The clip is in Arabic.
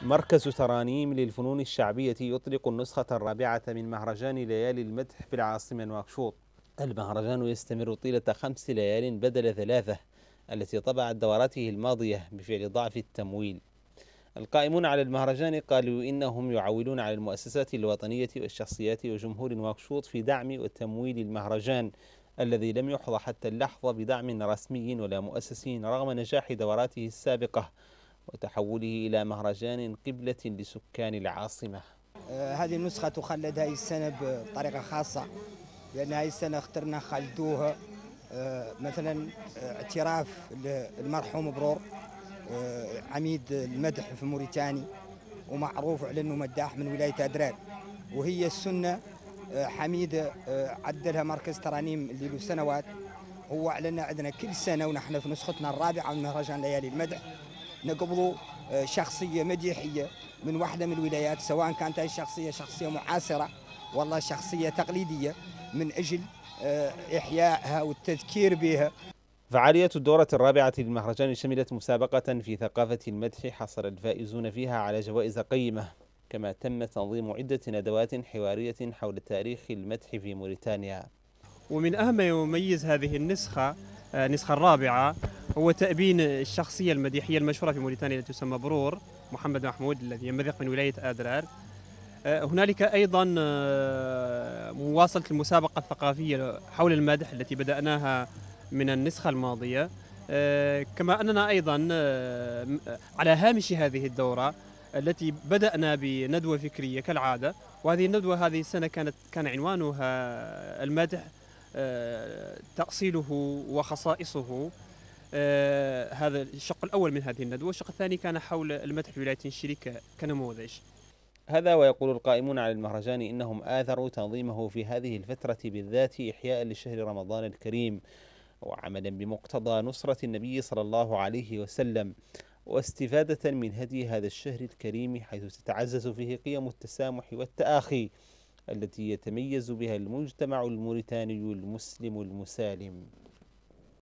مركز ترانيم للفنون الشعبية يطلق النسخة الرابعة من مهرجان ليالي المدح في العاصمة نواكشوط. المهرجان يستمر طيلة 5 ليال بدل 3 التي طبعت دورته الماضية بفعل ضعف التمويل. القائمون على المهرجان قالوا إنهم يعولون على المؤسسات الوطنية والشخصيات وجمهور نواكشوط في دعم وتمويل المهرجان الذي لم يحظى حتى اللحظة بدعم رسمي ولا مؤسسي رغم نجاح دوراته السابقة وتحوله إلى مهرجان قبلة لسكان العاصمة. هذه النسخة تخلد هذه السنة بطريقة خاصة، لأن هذه السنة اخترنا خلدوها مثلا اعتراف المرحوم برور، عميد المدح في موريتاني ومعروف على أنه مداح من ولاية أدرار، وهي السنة حميدة عدلها مركز ترانيم اللي له سنوات. هو أعلن عندنا كل سنة ونحن في نسختنا الرابعة من مهرجان ليالي المدح نقبضوا شخصية مديحية من واحدة من الولايات، سواء كانت هذه الشخصية شخصية معاصرة والله شخصية تقليدية، من أجل إحيائها والتذكير بها. فعالية الدورة الرابعة للمهرجان شملت مسابقة في ثقافة المدح حصل الفائزون فيها على جوائز قيمة، كما تم تنظيم عدة ندوات حوارية حول تاريخ المدح في موريتانيا. ومن أهم ما يميز هذه النسخة الرابعة هو تأبين الشخصية المديحية المشهورة في موريتانيا التي تسمى برور محمد محمود الذي ينبثق من ولاية أدرار. هنالك أيضا مواصلة المسابقة الثقافية حول المدح التي بدأناها من النسخة الماضية، كما أننا أيضا على هامش هذه الدورة التي بدأنا بندوة فكرية كالعادة، وهذه الندوة هذه السنة كان عنوانها المدح تأصيله وخصائصه. هذا الشق الأول من هذه الندوة. الشق الثاني كان حول المدح في ولاية الشريك كنموذج. هذا ويقول القائمون على المهرجان إنهم آثروا تنظيمه في هذه الفترة بالذات إحياء لشهر رمضان الكريم وعملا بمقتضى نصرة النبي صلى الله عليه وسلم، واستفادة من هدي هذا الشهر الكريم حيث تتعزز فيه قيم التسامح والتآخي التي يتميز بها المجتمع الموريتاني المسلم المسالم.